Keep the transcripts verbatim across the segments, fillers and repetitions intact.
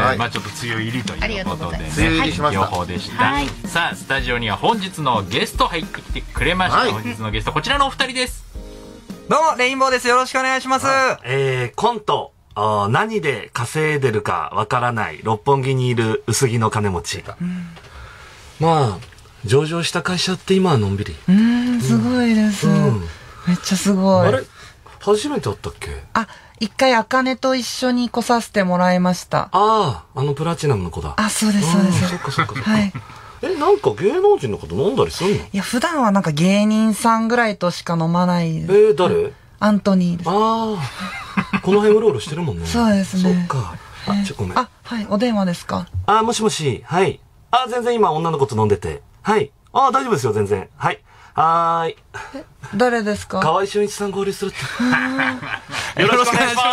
まあちょっと梅雨入りということでね、 梅雨入りしました予報でした。さあスタジオには本日のゲスト入ってきてくれました。本日のゲストこちらのお二人です。 どうもレインボーです。よろしくお願いします。 えー、コント何で稼いでるかわからない六本木にいる薄着の金持ち。まあ上場した会社って今はのんびり。 うん、すごいです。めっちゃすごい。 あれ初めて会ったっけ？ あ、一回あかねと一緒に来させてもらいました。 ああ、あのプラチナムの子だ。 あ、そうですそうです。 そっかそっかそっか。 はい。 え、なんか芸能人のこと飲んだりすんの？いや、普段はなんか芸人さんぐらいとしか飲まないです。 えー、誰？ アントニーです。 ああ、この辺うろうろしてるもんね。 そうですね。 そっか。あ、ちょ、ごめん。 あ、はい、お電話ですか？ あ、もしもし、はい。あ、全然今女の子と飲んでて。はい。あ、大丈夫ですよ、全然。はい。はーい。 え、誰ですか？ 河合俊一さん合流するって。 よろしくお願いします。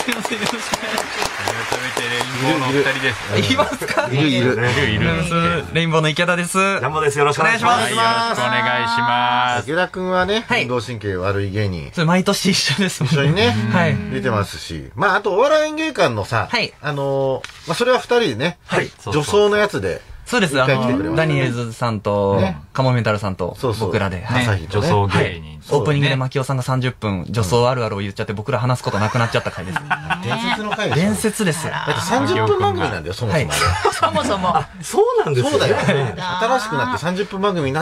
すいません、よろしくお願いします。改めてレインボーのお二人です。 いますか？ いるいる。 いるいる。 レインボーの池田です。 ジャンボです。よろしくお願いします。 よろしくお願いします。 池田くんはね、運動神経悪い芸人。 それ毎年一緒です。 一緒にね、 はい。 出てますし。まあ、あと、お笑い演芸館のさ、 はい。 あの、まあ、それは二人でね、 はい。 女装のやつで。 そうです。あの、ダニエルズさんと、カモメンタルさんと、僕らで。 朝日女装芸人。 オープニングで牧雄さんがさんじゅっぷん、女装あるあるを言っちゃって、僕ら話すことなくなっちゃった回です。 伝説の回です。 伝説です。 だってさんじゅっぷん番組なんだよ、そもそも。 そもそも。 そうなんですよ。 そうだよ。新しくなってさんじゅっぷん番組になって、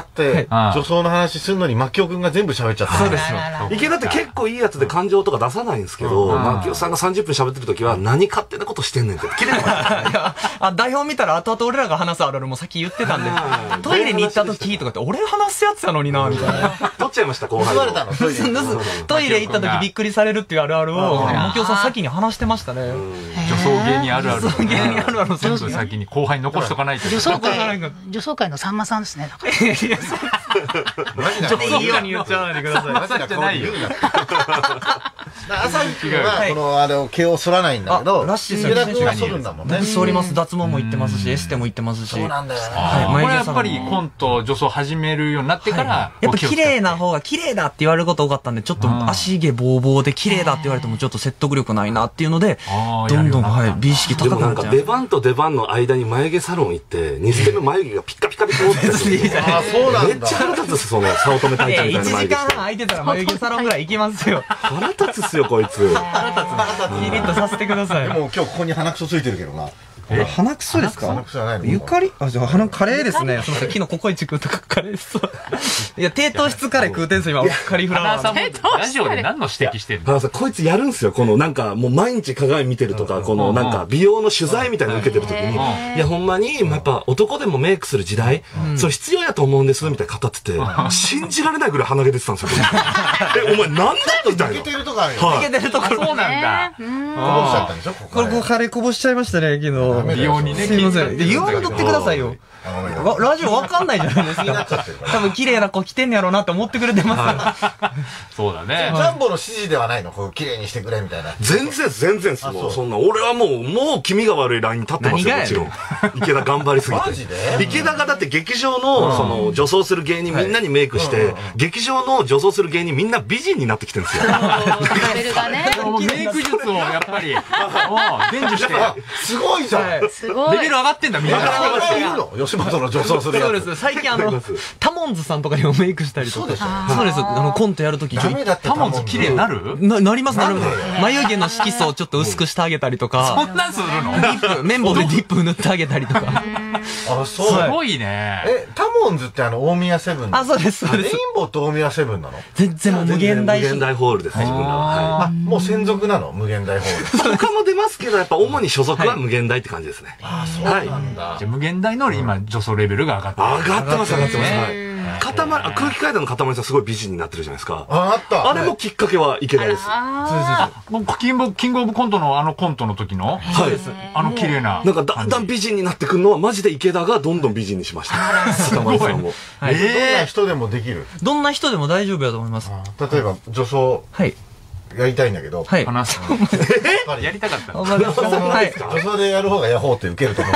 女装の話するのに牧雄くんが全部喋っちゃった。 そうですよ。 池田って結構いいやつで感情とか出さないんですけど、牧雄さんがさんじゅっぷん喋ってる時は、何勝手なことしてんねんって。綺麗な。 あ、台本見たら後々俺らが話すあるあるもさっき言ってたんで、トイレに行った時とかって、俺話すやつやのにな、みたいな。 取っちゃいました、後輩。 盗まれたの、トイレに。 トイレ行った時びっくりされるっていうあるあるを、牧雄さん先に話してましたね。 女装芸人あるある。 女装芸人あるある。 全部先に後輩に残しとかないと。 女装界、女装界のさんまさんですね。 マジでいいように言っちゃわないでください。 マジな顔言うな。朝日くんは、この、あれを毛を剃らないんだけど、 ラッシー池田くんは剃るんだもんね。 剃ります。脱毛も行ってますし、エステも行ってますし。 そうなんだよね。 これやっぱりコント、女装始めるようになってから、 やっぱ綺麗な方が綺麗だって言われること多かったんで、ちょっと足毛ボーボーで綺麗だって言われてもちょっと説得力ないなっていうので、どんどん、はい、美意識高くなっちゃう。 出番と出番の間に眉毛サロン行って、に捨て目眉毛がピッカピカピカって。 あ、そうなんだ。 めっちゃ腹立つっす、その、早乙女隊長みたいな眉毛。 いちじかんはん空いてたら眉毛サロンぐらい行きますよ。 腹立つっすよ、こいつ。 腹立つ。腹立つ。キリッとさせてください。 でも今日ここに鼻くそついてるけどな。 え、鼻くそですか？ 鼻くそじゃないの？ ゆかり？あ、じゃあ鼻カレーですね。すみません。昨日ココイチ食うとかカレーそう。いや、低糖質カレー食うてんすよ、今。カリフラワー。 ラジオで何の指摘してんの？ 花さん、こいつやるんすよ。このなんか、もう毎日鏡見てるとか、このなんか、美容の取材みたいなの受けてる時に、いや、ほんまに、やっぱ男でもメイクする時代、そう必要やと思うんです、みたいな語ってて、信じられないぐらい鼻毛出てたんですよ。え、お前なんだみたいな。 抜けてるとこあるよ。 抜けてるところ。 そうなんだ。 こぼしちゃったんでしょ？ これ、カレーこぼしちゃいましたね、昨日。 美容にね。 すいません。言わんとってくださいよ。ラジオわかんないじゃないですか。多分綺麗な子来てんやろうなって思ってくれてますよ。 そうだね。 ジャンボの指示ではないの？こう綺麗にしてくれみたいな。 全然全然す。もうそんな、俺はもう、もう気味が悪いラインに立ってますよ、もちろん。池田頑張りすぎて。 マジで？ 池田がだって劇場の、その、女装する芸人みんなにメイクして、劇場の女装する芸人みんな美人になってきてるんですよ。 レベルがね。 メイク術をやっぱり、伝授して。 すごいじゃん。 すごい。 レベル上がってんだ、みんな。 いるの？吉本の女装するやつ。 そうです。最近あの、タモンズさんとかにもメイクしたりとか。そうです。そうです。あの、コントやるとき。 ダメだってタモンズ綺麗になる？ な、なります、なります。眉毛の色素をちょっと薄くしてあげたりとか。 そんなんするの？ ディップ、綿棒でディップ塗ってあげたりとか。 あ、そう。 すごいね。 え、タモンズってあの、大宮セブン。 あ、そうです、そうです。 レインボーと大宮セブンなの？ 全然もう無限大。 無限大ホールです、自分らは。 あ、もう専属なの？無限大ホール。 他も出ますけど、やっぱ主に所属は無限大って感じですね。 あ、そうなんだ。 じゃあ無限大の今、女装レベルが上がってる。 上がってます、上がってます。はい。かたま、空気階段のかたまりさんすごい美人になってるじゃないですか。 あ、あった。 あれもきっかけは池田です。 そうです。キング、キングオブコントのあのコントの時のはい。 あの綺麗な。 なんかだんだん美人になってくるのはマジで池田がどんどん美人にしました。かたまりさんを。 ええ。どんな人でもできる？ どんな人でも大丈夫だと思います。 例えば、女装。はい。やりたいんだけど。 はい。 話す。やりたかった。 はい。 女装でやる方がヤホーって受けると思う。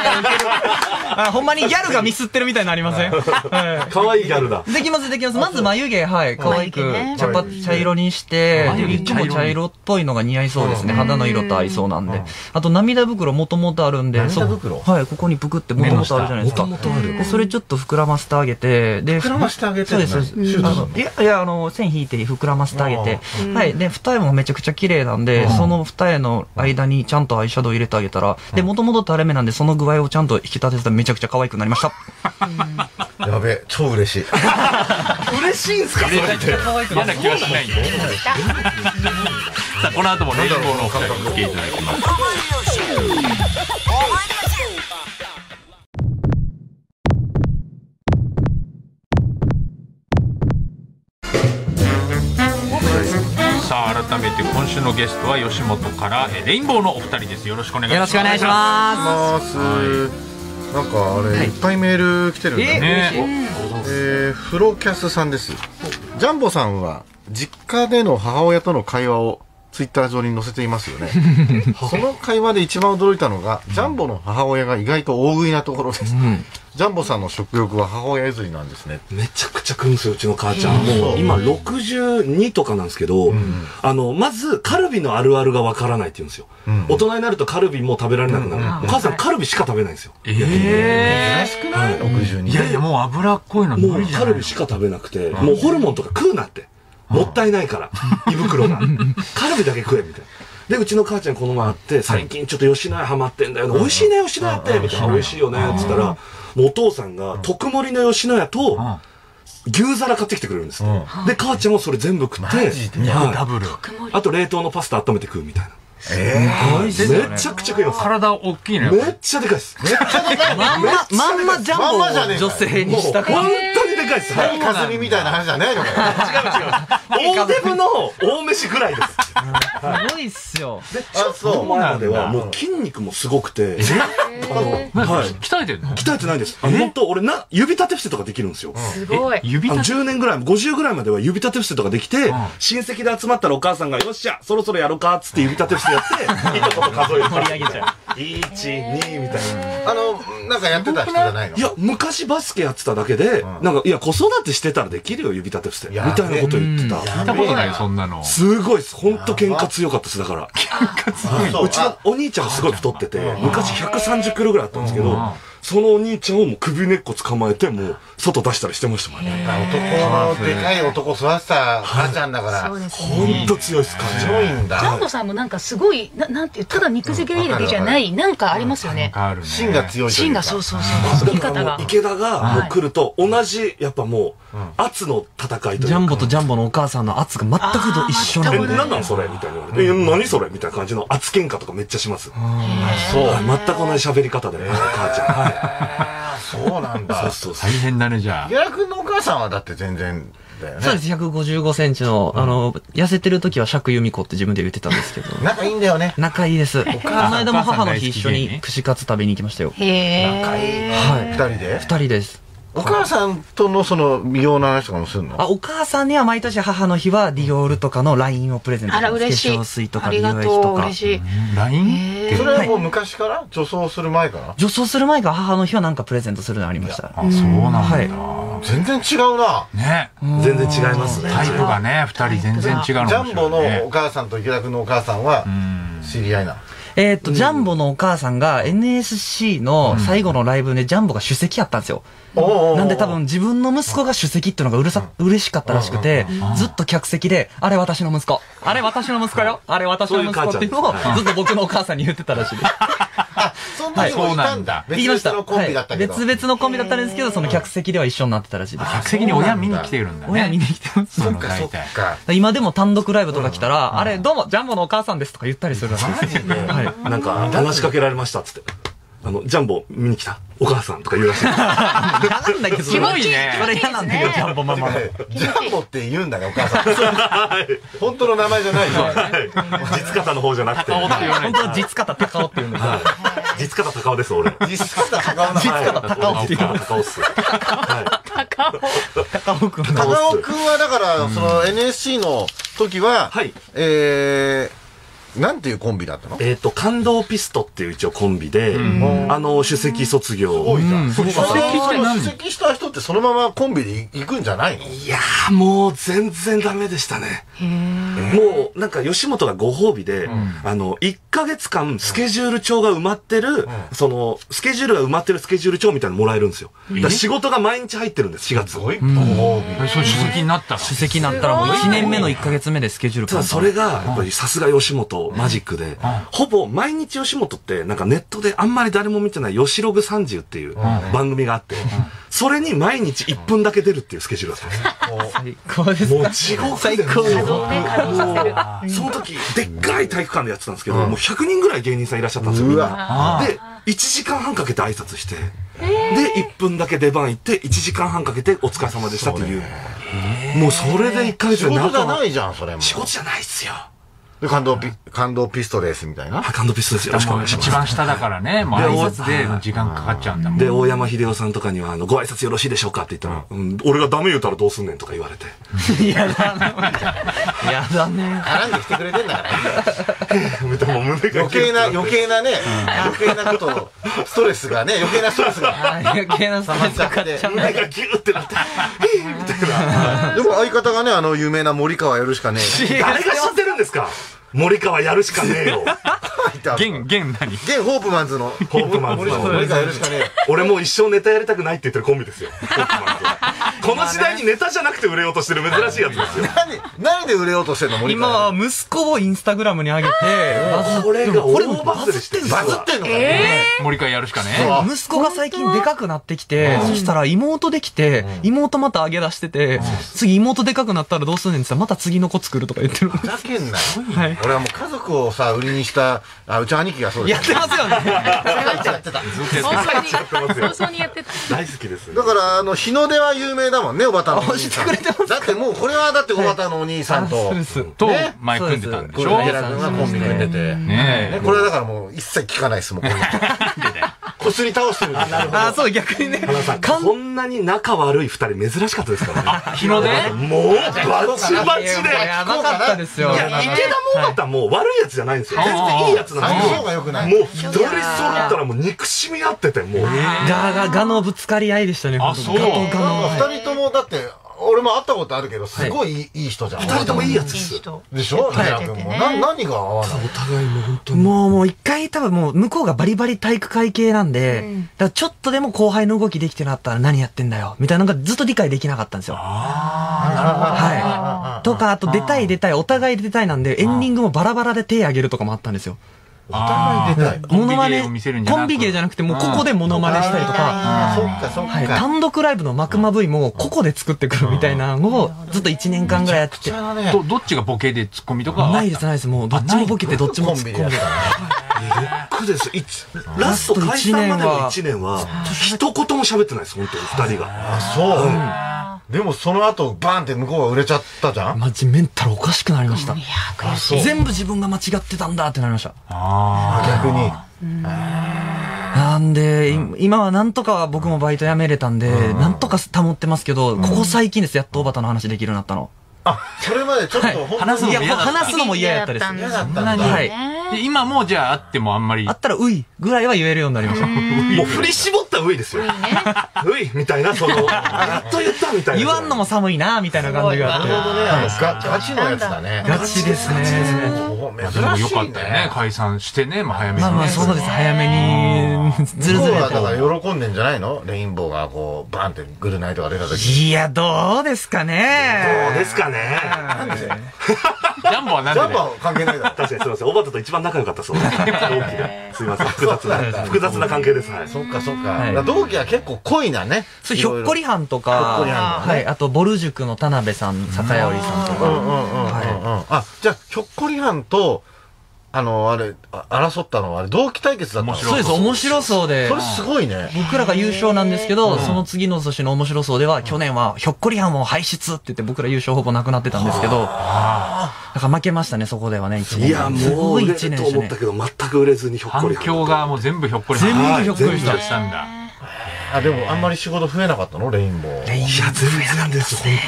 あ、ほんまにギャルがミスってるみたいになりません？ 可愛いギャルだ。 できます、できます。まず眉毛、はい、可愛く、茶ぱ、茶色にして、で、ウィッグも茶色っぽいのが似合いそうですね。肌の色と合いそうなんで。あと、涙袋もともとあるんで、 涙袋はい、ここにぷくってもともとあるじゃないですか。 もともとある。 で、それちょっと膨らませてあげて、で、 膨らませてあげてそうです、そうです。あの、いや、いや、あの、線引いて膨らませてあげて、はい。で、二重もめちゃくちゃ綺麗なんで、その二重の間にちゃんとアイシャドウ入れてあげたら、で、もともと垂れ目なんで、その具合をちゃんと引き立てたらめちゃくちゃ可愛くなりました。 やべえ、超嬉しい。 嬉しいんすか？それって。 嫌な気はしないんで。さあ、この後もレインボーのお二人に来ていただきます。さあ、改めて今週のゲストは吉本からレインボーのお二人です。よろしくお願いします。 よろしくお願いします。 なんかあれ、いっぱいメール来てるんだね。えー、フロキャスさんです。ジャンボさんは実家での母親との会話をツイッター上に載せていますよね。その会話で一番驚いたのが、ジャンボの母親が意外と大食いなところです。うん、ジャンボさんの食欲は母親譲りなんですね。 めちゃくちゃ食うんですよ、うちの母ちゃん。もう今ろくじゅうにとかなんですけど、うん、あの、まずカルビのあるあるがわからないって言うんですよ。うん、大人になるとカルビも食べられなくなる。うん、お母さんカルビしか食べないんですよ。 ええー、珍しくない？ ろくじゅうに。 いやいや、もう脂っこいの無理じゃない。 もうカルビしか食べなくて、もうホルモンとか食うなって。もったいないから、胃袋が。カルビだけ食え、みたいな。で、うちの母ちゃんこの前会って、最近ちょっと吉野家ハマってんだよ。美味しいね、吉野家って。みたいな。美味しいよね。つったら、もうお父さんが、特盛りの吉野家と、牛皿買ってきてくれるんです。で、母ちゃんもそれ全部食って、 ダブル。 あと冷凍のパスタ温めて食うみたいな。 えー、めちゃくちゃ食います。 体大きいね。 めっちゃでかいです。めっちゃでかい。 まんま、まんまジャンボを女性にしたから。本当にでかいです。 はい、かすみみたいな話じゃないのかよ。 違う違う。大デブの大飯ぐらいです。 すごいっすよ。 で、あ、そう。前まではもう筋肉もすごくて。 あの、はい。鍛えてるの？ 鍛えてないです。あの、本当俺な、指立て伏せとかできるんですよ。 すごい。 指立て？じゅうねんぐらい、ごじゅうぐらいまでは指立て伏せとかできて、親戚で集まったらお母さんが、よっしゃ、そろそろやろうか、つって指立て伏せやって、いとこと数える。 取り上げちゃう。 いち、にみたいな。 あの、なんかやってた人じゃないの？ いや、昔バスケやってただけで、なんか、いや、子育てしてたらできるよ、指立て伏せ。みたいなこと言ってた。 聞いたことないよ、そんなの。 すごいです。ほんと喧嘩強かったです、だから。 喧嘩強い。 うちのお兄ちゃんがすごい太ってて、昔ひゃくさんじゅっキロぐらいあったんですけど、そのお兄ちゃんをもう首根っこ捕まえて、もう外出したりしてましたもんね。 男のでかい男育てた母ちゃんだから。 そうですほんと強いっす、 強いんだ。 ジャンボさんもなんかすごい、ななんていう、ただ肉付けがいいだけじゃない、なんかありますよね。 芯が強いというか。 芯がそうそうそう。 だからもう池田がもう来ると同じ、やっぱもう、圧の戦いというか。 ジャンボとジャンボのお母さんの圧が全くと一緒なんで。 え、なんなんそれみたいな言われて。え、何それみたいな感じの圧喧嘩とかめっちゃします。そう。全く同じ喋り方で、母ちゃん。はい。 そうなんだ。 そうそう。 大変だね、じゃあ。 池田君のお母さんはだって全然だよね。 そうです。ひゃくごじゅうごセンチの、あの、痩せてる時は釈由美子って自分で言ってたんですけど。 仲いいんだよね。 仲いいです。この間も母の日一緒に串カツ食べに行きましたよ。 へえ。 仲いい。 はい。 二人で？ 二人です。 お母さんとのその美容の話とかもするの？ あ、お母さんには毎年母の日はディオールとかの ライン をプレゼントします。 あら、嬉しい。 化粧水とかありがとう、嬉しい。 ライン？ それはもう昔から女装する前から？ 女装する前から母の日はなんかプレゼントするのありました。 あ、そうなんだ。 はい。 全然違うな。 ね。 全然違いますね。 タイプがね、二人全然違うの。 ジャンボのお母さんと池田君のお母さんは知り合いなの？ えっと、ジャンボのお母さんが エヌエスシー の最後のライブでジャンボが主席やったんですよ。なんで多分自分の息子が主席っていうのがうるさ、嬉しかったらしくて、ずっと客席で、あれ私の息子、あれ私の息子よ、あれ私の息子っていうのをずっと僕のお母さんに言ってたらしいです。 そんなにもいたんだ。別々のコンビだったけど。 別々のコンビだったんですけど、その客席では一緒になってたらしいです。 客席に親見に来てるんだね。 親見に来てます。 そっかそっか。 今でも単独ライブとか来たら、あれどうもジャンボのお母さんですとか言ったりするらしいです。 なんか話しかけられましたっつって。あの、ジャンボ見に来たお母さんとか言うらしい。 嫌なんだけど、 すごいね。 それ嫌なんだけど、ジャンボママ。 ジャンボって言うんだね、お母さん。本当の名前じゃないよ。 実方の方じゃなくて。 本当は実方高尾って言うんですよ。 実方高尾です、俺。 実方高尾の。 実方高尾って言う。 高尾っす。 高尾。 高尾くん。 高尾くんはだから、その エヌエスシー の時は、えー、 なんていうコンビだったの？ えっと、感動ピストっていう一応コンビで、あの、首席卒業。 すごいじゃん。首席って何？ 席した人ってそのままコンビで行くんじゃないの？ いやー、もう全然ダメでしたね。もう、なんか吉本がご褒美で、あの、いっかげつかんスケジュール帳が埋まってる、その、スケジュールが埋まってるスケジュール帳みたいなのもらえるんですよ。だから仕事が毎日入ってるんです、しがつ。 すごいご褒美。 そう、首席になったの？ 首席になったらもういちねんめのいっかげつめでスケジュールただそれが、やっぱりさすが吉本、マジックで、ほぼ毎日吉本って、なんかネットであんまり誰も見てない吉ログさんじゅうっていう番組があって、それに毎日いっぷんだけ出るっていうスケジュールだったんです。 最高ですもう地獄で、 最高です。 もうその時、でっかい体育館でやってたんですけど、もうひゃくにんぐらい芸人さんいらっしゃったんですよ、みんな。で、いちじかんはんかけて挨拶して、で、いっぷんだけ出番行って、いちじかんはんかけてお疲れ様でしたっていう。もうそれでいっかげつで仕事じゃないじゃん、それも。 仕事じゃないっすよ。 で、感動ピ、感動ピストですみたいな。 感動ピストです。よろしくお願いします。 一番下だからね、もう挨拶で時間かかっちゃうんだもん。 で、大山秀夫さんとかには、あの、ご挨拶よろしいでしょうかって言ったら、うん、俺がダメ言うたらどうすんねんとか言われて。 いやだね。やだね。 絡んできてくれてんだから。 でも胸が余計な、余計なね、余計なことを、ストレスがね、余計なストレスが。 余計なストレスかかっちゃう。 胸がギューってなって、ヒーみたいな。 でも相方がね、あの、有名な森川やるしかねえ。 誰が知ってるんですか？森川やるしかねえよ。 現、現何？ 現ホープマンズの。 ホープマンズの。 森川やるしかねえよ。 俺もう一生ネタやりたくないって言ってるコンビですよ。ホープマンズは。この時代にネタじゃなくて売れようとしてる珍しいやつですよ。 何、何で売れようとしてんの森今川。 は息子をインスタグラムに上げて、バズってこれが大バズりしてる。 バズってんのかね。 森川やるしかね。 息子が最近でかくなってきて、そしたら妹できて、妹また上げ出してて、次妹でかくなったらどうすんねんって言ったら、また次の子作るとか言ってる。 ふざけんなよ。 はい俺はもう家族をさ、売りにした、あ、うち兄貴がそうです。 やってますよね。 やってた。 早々に、早々にやってた。 大好きです。 だから、あの、日の出は有名だもんね、おばたのお兄さん。 あ知ってくれてますかだってもう、これはだっておばたのお兄さんと、 そうです。 とね、 前組んでたんでしょ？ これ池田君がコンビ組んでて。 ねね、これはだからもう一切聞かないですもん、これ。こすり倒してるんですよ。 あ、そう、逆にね。 花さん、こんなに仲悪い二人珍しかったですからね。 日の出？ もう、バチバチで。 やばかったですよ。 いや、池田もまたもう悪いやつじゃないんですよ。全然いいやつなんですよ。 相性が良くない。 もう二人揃ったらもう憎しみ合ってて、もう。 ガが、ガのぶつかり合いでしたね。 あそうガとガの。 二人とも、だって、俺も会ったことあるけど、すごいいいいい人じゃん。 二人ともいいやつです。 いい人。 でしょ？池田君も。な、何が合わない？ お互いもう本当に。 もう、もう一回多分もう向こうがバリバリ体育会系なんで、だからちょっとでも後輩の動きできてなったら何やってんだよ、みたいなのがずっと理解できなかったんですよ。はい。とか、あと出たい出たい、お互い出たいなんで、エンディングもバラバラで手あげるとかもあったんですよ。 お互い出たい。 モノマネ、 コンビ芸を見せるんじゃなくコンビ芸じゃなくて、もうここでモノマネしたりとか、 ああ、そっかそっはい、 か。 単独ライブのマクマ V もここで作ってくるみたいなのをずっといちねんかんぐらいやってて。 ど、どっちがボケでツッコミとかは？ ないですないです。もうどっちもボケてどっちもコンビでやっ突っ込んでた。 苦です。一ラスト解散までのいちねんは、一言も喋ってないです、本当に二人が。 あ、そう。でもその後、バーンって向こうが売れちゃったじゃん。 マジメンタルおかしくなりました。 いや、悔しい。 全部自分が間違ってたんだってなりました。 あ逆に。 なんで、い今はなんとか僕もバイト辞めれたんで、なんとか保ってますけど、ここ最近です、やっとおばたの話できるようになったの。 あ、それまでちょっと本当にいや、もう話すのも嫌やったです。 嫌だったんだ。 はい。 あ。で、今もじゃあ会ってもあんまりあ。ったら、ういぐらいは言えるようになりました。 もう振り絞ったウイですよ。ウイみたいな、その、やっと言ったみたいな。 言わんのも寒いな、みたいな感じがあって。 なるほどね。あの、ガガチのやつだね。 ガチですね。 お珍しいでもよかったよねね。。 解散してね、まあ早めにね。 まあまあ、そうです。早めに、ずるずる向こうはだからと。 喜んでんじゃないの？レインボーがこう、バーンってグルナイとか出た時。 いや、どうですかね。 どうですかね。 ジャンボはなんでねジャンパーは関係ないだろ。 確かにすみません。おばたと一番仲良かったそうです。同期で。すみません。複雑な、複雑な関係です。はい。 そっかそっか。 はいだから同期は結構濃いなね。 そう、ひょっこりはんとひょっこりはか、 んのねはい、あと、ボル塾の田辺さん、坂谷織さんとか。 うんうんうんうんうん。あ、じゃあ、ひょっこりはんと、あの、あれ、あ争ったのはあれ、同期対決だったの？ 面白そうです、面白そうでそ。れすごいね。 僕らが優勝なんですけど、その次の年の面白そうでは、去年は、ひょっこりはんを輩出って言って僕ら優勝ほぼなくなってたんですけど、だから負けましたね、そこではね、一年。 いや、 すごいもう売れる一年でしたねと思った。けど、全く売れずにひょっこり反響がもう全部ひょっこり。 全部ひょっこりした全部したんだ。 あ、でもあんまり仕事増えなかったの？レインボー。 いや、全然です、本当に。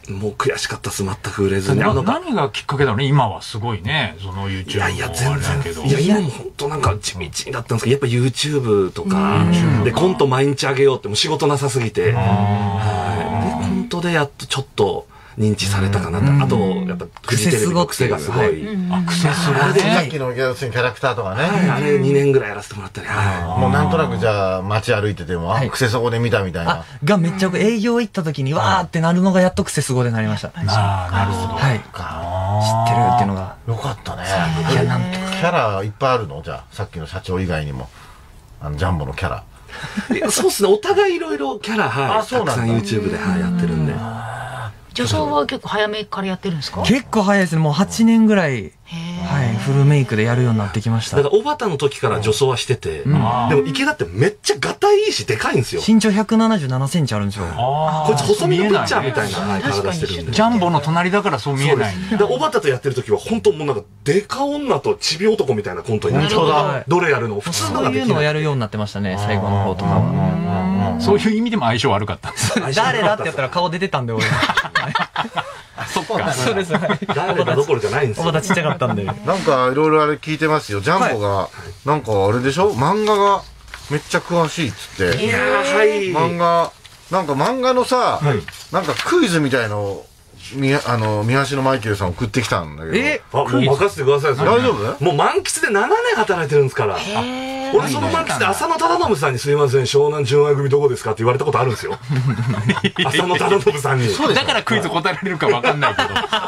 もう悔しかったです、全く売れずに。 何がきっかけだろうね、今はすごいね、その YouTube の。 いやいや、全然。いや、今も本当なんか地道だったんですけど、やっぱ YouTube とか、で、コント毎日あげようって、もう仕事なさすぎて、はい。で、コントでやっとちょっと、認知されたかなと。あと、やっぱ、フジテレビの癖がすごい。 あ、癖すごいね。 さっきの要するにキャラクターとかね。 あれにねんぐらいやらせてもらったり。 もうなんとなくじゃあ街歩いてても、あ、癖そこで見たみたいな。 がめっちゃ営業行った時にわーってなるのがやっと癖すごでなりました。 ああ、なるほど。 はい。知ってるっていうのが。 よかったね。いや、なんとキャラいっぱいあるのじゃあ、さっきの社長以外にも。あの、ジャンボのキャラ。 そうっすね。お互いいろいろキャラ、はい。たくさん YouTube で、はい、やってるんで。 女装は結構早めからやってるんですか？ 結構早いですね。もうはちねんぐらい、はい、フルメイクでやるようになってきました。 だから、小畑の時から女装はしてて、でも池田ってめっちゃガタイいいし、でかいんですよ。 身長ひゃくななじゅうななセンチあるんですよ。 こいつ細身のピッチャーみたいな体してるんで。 ジャンボの隣だからそう見えない。 で、小畑とやってる時は本当もうなんか、デカ女とチビ男みたいなコントになっちゃう。どれやるの普通のそういうのをやるようになってましたね、最後の方とかは。 そういう意味でも相性悪かったんです。 誰だってやったら顔出てたんで、俺。 そっか。 そうです。 誰だどころじゃないんですよ。 小田ちっちゃかったんで。 なんかいろいろあれ聞いてますよ。ジャンボが、なんかあれでしょ漫画がめっちゃ詳しいっつって。 いやー、はい。 漫画、なんか漫画のさ、なんかクイズみたいのを、み、あの、三橋のマイケルさん送ってきたんだけど。 えあ、もう任せてください。 大丈夫？ もう満喫でななねん働いてるんですから。俺その満喫で浅野忠信さんにすいません、湘南純愛組どこですかって言われたことあるんですよ。浅野忠信さんに。 だからクイズ答えられるかわかんないけど。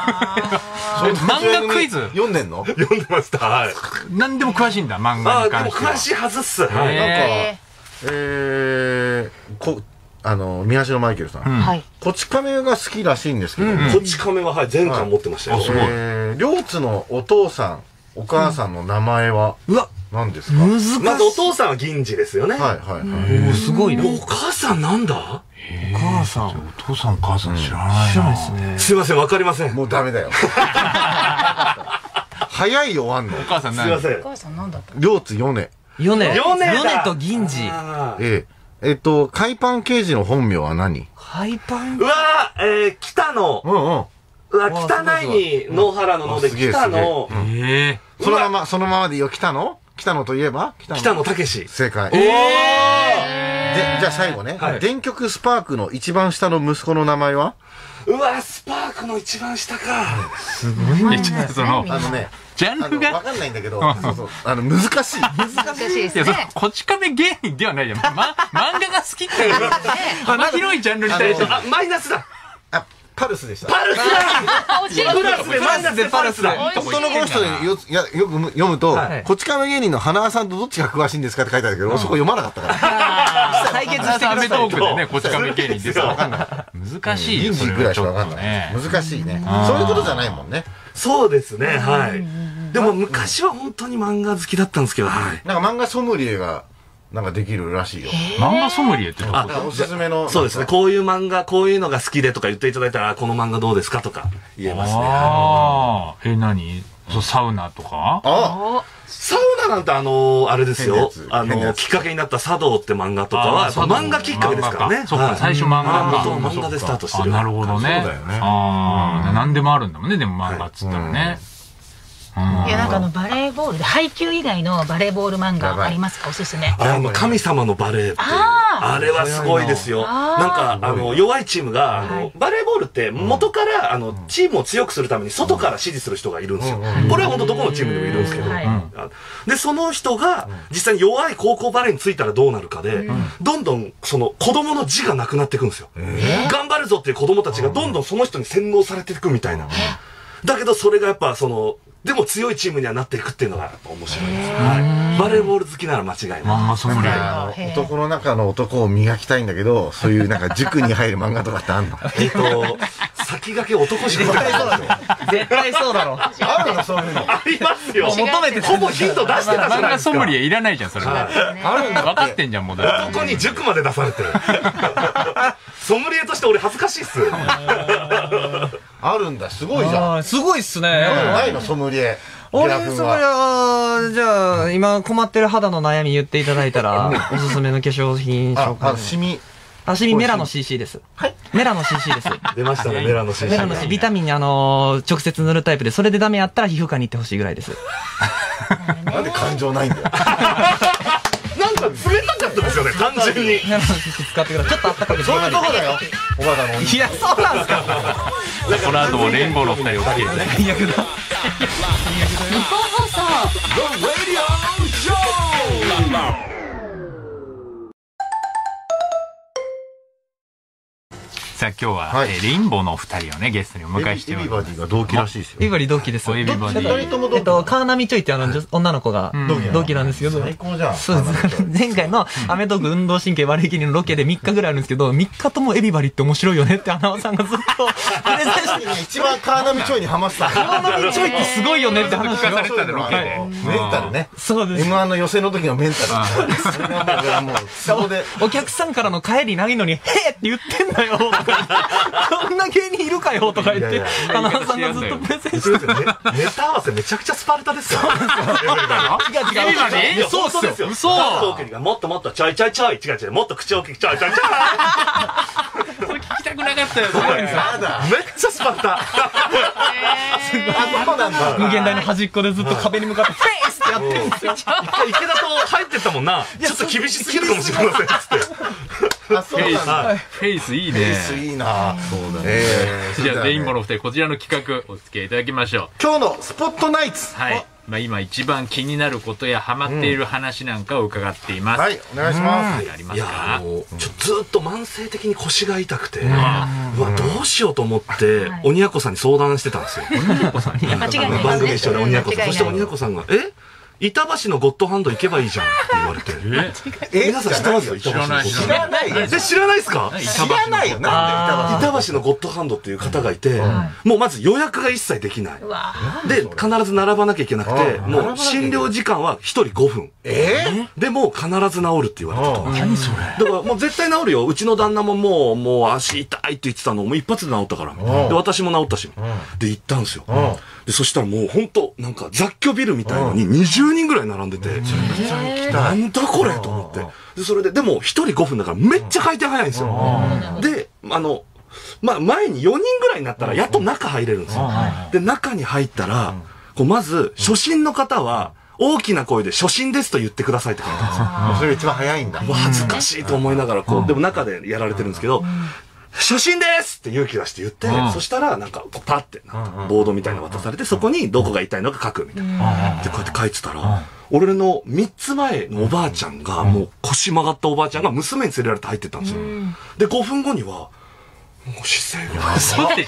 漫画クイズ読んでんの？ 読んでました。はい。 何でも詳しいんだ、漫画に関しては。 あ、でも詳しいはずっす。はい。 なんか、えー、こ、あの、三橋のマイケルさん。はい。こち亀が好きらしいんですけど。 こち亀は、はい、全巻持ってましたよ。すごい。 えー、両津のお父さん、お母さんの名前は、うわ何ですか？ 難しい。 まずお父さんは銀次ですよね。 はいはいはい。 おすごいな。 お母さんなんだ？ お母さん。 お父さんお母さん知らない。 知らないですね。 すいません、わかりません。 もうダメだよ。早いよ、終わんの。 お母さん何？ すいません。 お母さんなんだった？ 両津米。 米。 米だ。 米と銀次。 ええ。えっと、海パン刑事の本名は何？ 海パン？ うわー、えー、北野。 うんうん。 うわ、汚いに、野原の野で北野。 ええ。 そのまま、そのままでいいよ。北野？北野といえば北野武。 正解。 おー！ で、じゃあ最後ね。電極スパークの一番下の息子の名前は？ うわ、スパークの一番下か。 すごいね。 その、 あのね、 ジャンルが。 わかんないんだけど、そうそう。あの、難しい。 難しいですね。 いや、こち亀芸人ではないじゃん。ま、漫画が好きっていう。幅広いジャンルに対して。 あ、マイナスだ。 あ、パルスでした。 パルスだ。プラスでマイナスでパルスだ。 本当のこの人でよよく読むと、こち亀芸人の花輪さんとどっちが詳しいんですかって書いてあるけど、そこ読まなかったから。 対決してください。 アメトークでね、こち亀芸人ですよ。難しいよ。 銀次ぐらいしかわかんない。難しいね。そういうことじゃないもんね。 そうですね、はい。でも昔は本当に漫画好きだったんですけど、はい。 なんか漫画ソムリエが、なんかできるらしいよ。 漫画ソムリエってどういうこと？おすすめの。 そうですね。こういう漫画、こういうのが好きでとか言っていただいたら、この漫画どうですかとか言えますね。 ああ。え、何？そう、サウナとか？ あサウナなんてあの、あれですよ。あの、きっかけになった茶道って漫画とかは、漫画きっかけですからね。 そうか、最初漫画か。 漫画でスタートしてる。 なるほどね。そうだよね。ああ、何でもあるんだもんね、でも漫画っつったらね。 いや、なんかあのバレーボールで配球以外のバレーボール漫画ありますか？おすすめ。 あの神様のバレーってあれはすごいですよ。なんかあの弱いチームがあのバレーボールって元からあのチームを強くするために外から指示する人がいるんですよ。これは本当どこのチームでもいるんですけど、でその人が実際に弱い高校バレーについたらどうなるかで、どんどんその子供の字がなくなっていくんですよ。頑張るぞっていう子供たちがどんどんその人に洗脳されていくみたいな。だけどそれがやっぱそのでも強いチームにはなっていくっていうのが面白いです。はい。バレーボール好きなら間違いない。 漫画ソムリエ。 男の中の男を磨きたいんだけど、そういうなんか塾に入る漫画とかってあんの？ えっと、先駆け男しか絶対そうだろ。絶対そうだろ。 あるのそういうの。 ありますよ。 求めてほぼヒント出してたじゃ漫画ないですか。 ソムリエいらないじゃん、それ。あるんだ。分かってんじゃん、もう。 男に塾まで出されてる。ソムリエとして俺恥ずかしいっす。 あるんだ、すごいじゃん。 すごいっすね。 ないの、ソムリエ。 俺、それは、じゃあ、今困ってる肌の悩み言っていただいたら、おすすめの化粧品紹介。 あ、シミ。 あ、シミメラの シーシー です。 はい。 メラノ シーシー です。 出ましたね、メラノ シーシー。 メラノ シーシー、ビタミンにあのー、直接塗るタイプで、それでダメやったら皮膚科に行ってほしいぐらいです。 なんで感情ないんだよ。 なんか冷たかったですよね、単純に。 メラノ シーシー 使ってください。ちょっとあったかくして。 そういうとこだよ。おばあさんの。 いや、そうなんですか。 この後もレインボーの二人をかけてね。 最悪だ。 日本放送さあ今日は、 はいえーレインボーのお二人をねゲストにお迎えしてエビおります。 バディが同期らしいですよ。 エビバリ同期です。 エビバデ二ィ人とも同期。 えっと、川波ちょいってあの、女女の子が同期なんですけど。 最高じゃん。 そうです。前回のアメトーク運動神経悪い気のロケでみっかぐらいあるんですけど、みっかともエビバリって面白いよねって花輪さんがずっとプレゼンして、 一番川波ちょいにハマってた。 川波ちょいってすごいよねって話聞かされてたんだロケで。 メンタルね。 そうです。 エムワン の予選の時のメンタル。それがもう、そこで。 お客さんからの帰りないのに、へえって言ってんだよとか言って、そんな芸人いるかよとか言って、花輪さんがずっとプレゼンしてて。 ネタ合わせめちゃくちゃスパルタですよ。 違う違う。 エビバディ？ いやそうそうですよ。 嘘。 もっともっとちょいちょいちょい。違う違う。もっと口大きくちょいちょいちょい。 それ聞きたくなかったよ。 やだ。 めっちゃスパルタ。 あ、そうなんだ。 無限大の端っこでずっと壁に向かって、フェイスってやってるんですよ。 一回池田と入ってったもんな。ちょっと厳しすぎるかもしれません。つって。 あ、そうフェイス、 なんだ。 フェイスいいフェイね。 スいいな。そうだね。 じゃあレインボーの二人こちらの企画お付き合いいただきましょう。 今日のスポットナイツ。 はい。まあ今一番気になることやハマっている話なんかを伺っています。 はい、お願いします。 ありまいやすか？ もうちょずっと慢性的に腰が痛くて、うわどうしようと思って鬼奴さんに相談してたんですよ。 間違いない番組一緒で鬼奴さん。 間違いないそして鬼奴さんがえ板橋のゴッドハンド行けばいいじゃんって言われて。 え皆さん知ってますよ板橋のゴッドハンド。 知らないよ。 え知らないですか？ 知らないよ。なんで板橋のゴッドハンドっていう方がいて、もうまず予約が一切できない。 うわで、必ず並ばなきゃいけなくて、もう診療時間はひとりごふん。 えでも必ず治るって言われてた。 何それ？ だからもう絶対治るよ。うちの旦那ももう、もう足痛いって言ってたのもう一発で治ったから。で、私も治ったし。で、行ったんですよ。で、そしたらもう本当なんか雑居ビルみたいのににじゅうにんぐらい並んでて、なんだこれと思って。で、それで、でもひとりごふんだからめっちゃ回転早いんですよ。で、あの、まあ、前によにんぐらいになったらやっと中入れるんですよ。で、中に入ったら、こうまず初心の方は、大きな声で初心ですと言ってくださいって書いてあるんですよ。 それが一番早いんだ。 うわ恥ずかしいと思いながら、こう、でも中でやられてるんですけど、初心ですって勇気出して言って、そしたら、なんか、こうパッて、なんかボードみたいなの渡されて、そこにどこが痛いのか書くみたいな。で、こうやって書いてたら、俺のみっつまえのおばあちゃんが、もう腰曲がったおばあちゃんが娘に連れられて入ってったんですよ。で、ごふんごには、もう姿勢が。 そうでしょ。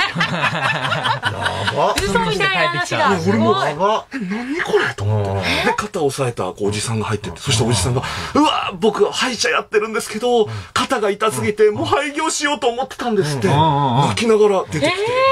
嘘みたいな話だすごいやば。 え、何これと思って。で、肩を押さえたこうおじさんが入ってって、そしておじさんが、うわ僕、歯医者やってるんですけど、肩が痛すぎて、もう廃業しようと思ってたんですって、泣きながら出てきて。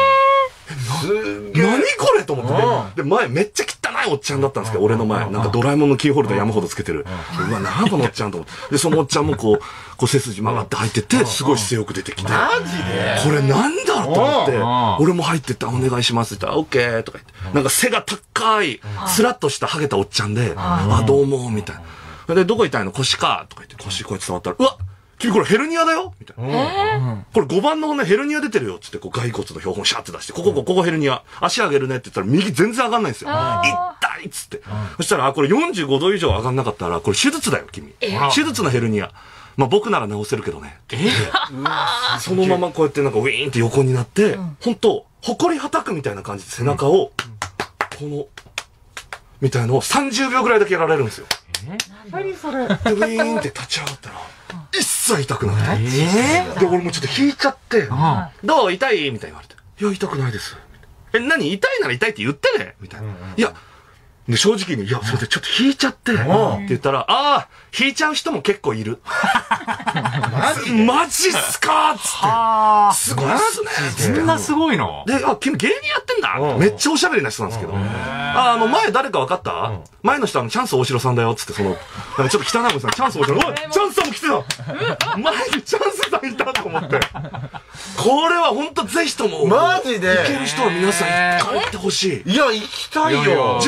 何これと思って。で、前めっちゃ汚いおっちゃんだったんですけど、俺の前。なんかドラえもんのキーホルダー山ほどつけてる。うわ、なんこのおっちゃんと思って。で、そのおっちゃんもこう、こう背筋曲がって入ってって、すごい姿勢よく出てきて。 マジでこれなんだと思って、俺も入ってって、お願いしますって言ったら、オッケーとか言って。なんか背が高い、スラッとしたハゲたおっちゃんで、あ、どうも、みたいな。で、どこ痛いの腰かとか言って、腰こうやって触ったら、うわ君これヘルニアだよみたいな。これごばんの骨ヘルニア出てるよっつって、こう骸骨の標本シャーって出して、ここ、ここ、ここヘルニア。足上げるねって言ったら右全然上がんないんですよ。痛いっつって。そしたら、あ、これよんじゅうごど以上上がんなかったら、これ手術だよ、君。手術のヘルニア。まあ僕なら治せるけどね。そのままこうやってなんかウィーンって横になって、ほんと、埃はたくみたいな感じで背中を、この、みたいのをさんじゅうびょうぐらいだけやられるんですよ。 何それ。 で、ウィーンって立ち上がったら、一切痛くなくて。で、俺もちょっと引いちゃって、どう痛いみたいに言われて。いや、痛くないです。え、何痛いなら痛いって言ってねみたいな。いや、で正直に、いや、それでちょっと引いちゃって、って言ったら、ああ、引いちゃう人も結構いる。マジマジっすかっつって。すごいっすね。 そんなすごいの？ で、あ、君芸人やってんだめっちゃおしゃべりな人なんですけど。あ、あの、前誰か分かった前の人はチャンス大城さんだよっつって、その、なんかちょっと汚いもんさん、チャンス大城、おいチャンスさんも来てた前にチャンスさんいたと思って。これは本当ぜひとも。 マジで行ける人は皆さん帰ってほしい。 いや、行きたいよ。 自分だってすぐ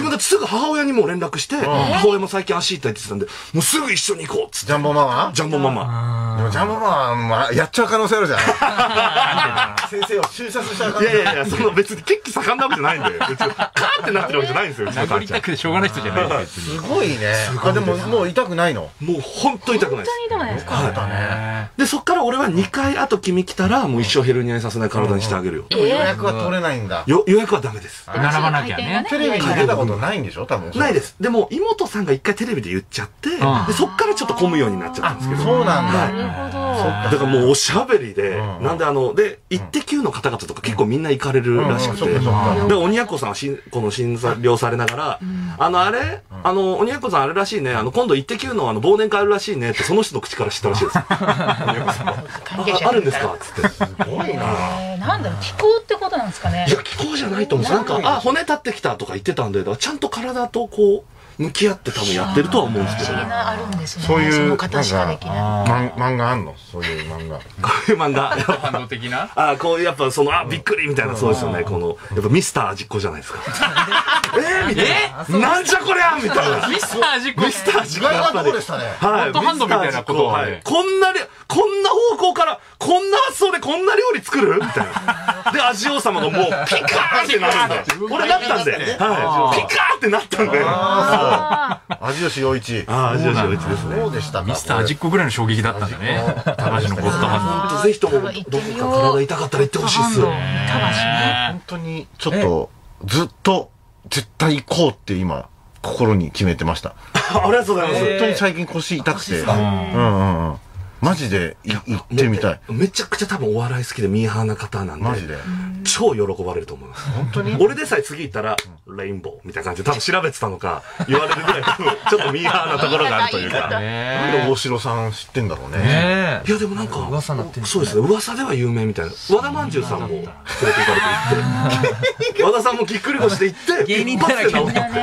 ぐ母親にも連絡して、母親も最近足痛いって言ってたんで、もうすぐ一緒に行こうっつって。 ジャンボママジャンボママ。 でもジャンボママ、まあ、やっちゃう可能性あるじゃん。先生を診察しちゃう可能性ある。 いやいやいや、その別に血気盛んなわけじゃないんで、別にカーってなってるわけじゃないんですよ、うちの殴りたくてしょうがない人じゃないですすごいね。あ、でももう痛くないの？ もう本当に痛くないです。 本当に痛くないですか？ よかったね。 で、そっから俺はにかい、あと君来たら、もう一生ヘルニアにさせない体にしてあげるよ。 でも予約は取れないんだ。 よ予約はダメです。 並ばなきゃね。 テレビに出たことないんでしょ多分。 ないです。でも、妹さんが一回テレビで言っちゃって、でそっからちょっと混むようになっちゃったんですけど。 そうなんだ。 なるほど。 だからもうおしゃべりで、なんであの、で、イッテ Q の方々とか結構みんな行かれるらしくて、で、鬼奴さんはしこの診療されながら、あの、あれあの、鬼奴さんあれらしいね、あの、今度イッテ Q のあの、忘年会あるらしいねって、その人の口から知ったらしいです。あるんですかつって。すごいな。 なんだろう、気候ってことなんですかね。 いや、気候じゃないと思うんです。なんか、あ、骨立ってきたとか言ってたんで、だからちゃんと体とこう、向き合って多分やってるとは思うんですけど。 不思議なあるんですね。 そういう、 そのなん方しかできか、 ない。 漫画あんのそういう漫画。 こういう漫画。 感動的なあ、こういうやっぱその、あ、びっくりみたいな、そうですよね。この、やっぱミスター味っ子じゃないですか。えーみたいな。なんじゃこりゃみたいな。 ミスター味っ子。 ミスター味っ子。 意外なとこでしたね。 はい。 ホットハンドみたいなことをはい。こんな、こんな方向から、こんな発想でこんな料理作るみたいな。で、味王様がもう、ピカーってなるんで。俺なったんで。はい。ピカーってなったんで。 味吉陽一。 ああ、味吉陽一ですね。 そうでしたか。 ミスター味っ子ぐらいの衝撃だったんだね。高橋のゴッドハンド。 ぜひとも、どこか体痛かったら行ってほしいっす。 板橋ね。 本当に、ちょっと、ずっと、絶対行こうって今、心に決めてました。 ありがとうございます。 本当に最近腰痛くて。うんうんうん。マジで行ってみたい。 めちゃくちゃ多分お笑い好きでミーハーな方なんで。 マジで。 超喜ばれると思います。 本当に俺でさえ次行ったら、レインボーみたいな感じで多分調べてたのか、言われるぐらい多分、ちょっとミーハーなところがあるというか。 なんで大城さん知ってんだろうね。 ねいやでもなんか、 噂になってる。 そうですね、噂では有名みたいな。和田まんじゅうさんも連れて行かれて行って、和田さんもぎっくり腰で行って、 芸人だらけになって。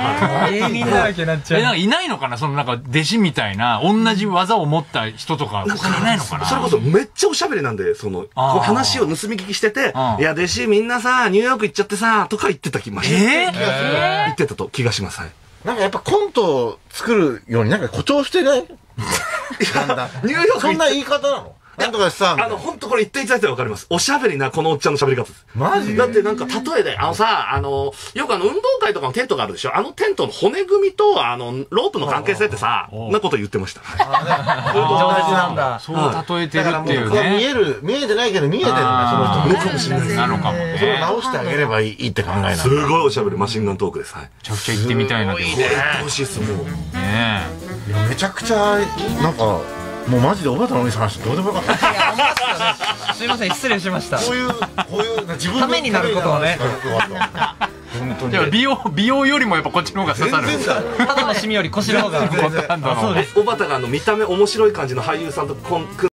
芸人だらけになっちゃう。 え、なんかいないのかなそのなんか弟子みたいな、同じ技を持った人とか、他にいないのかなそれこそめっちゃおしゃべりなんで、その、こう話を盗み聞きしてて、いや、弟子みんなさ、ニューヨーク行っちゃってさ、とか言ってた気がします。 え言ってたと気がします。はい。 なんかやっぱコントを作るようになんか誇張してないなんだ。 ニューヨークそんな言い方なのなんとかさ、 あの、本当これ言っていただいたらわかります。おしゃべりなこのおっちゃんの喋り方です。 マジだってなんか例えで、あのさ、あの、よくあの運動会とかのテントがあるでしょあのテントの骨組みと、あの、ロープの関係性ってさ、なこと言ってました。 上手なんだ。 そう例えてるだからっていうもう見ね。 える、見えてないけど見えてるんだ、その人。 のかもしれないです。 なのかもね。 それを直してあげればいいって考えなんだ。 すごいおしゃべりマシンガントークです。はい。 めちゃくちゃ行ってみたいなってすごいねこれやってほしいっす、もう。 ねいやめちゃくちゃ、なんか、もうマジでおばたのお兄さんの話どうでもよかった。 すいません、失礼しました。 こういう、こういう、自分のためになることをね。 本当に。 いや、美容、美容よりもやっぱこっちの方が刺さる。 全然だよ。 ただのシミより腰の方が。 ゴッドハンドの。 おばたがあの見た目面白い感じの俳優さんとコン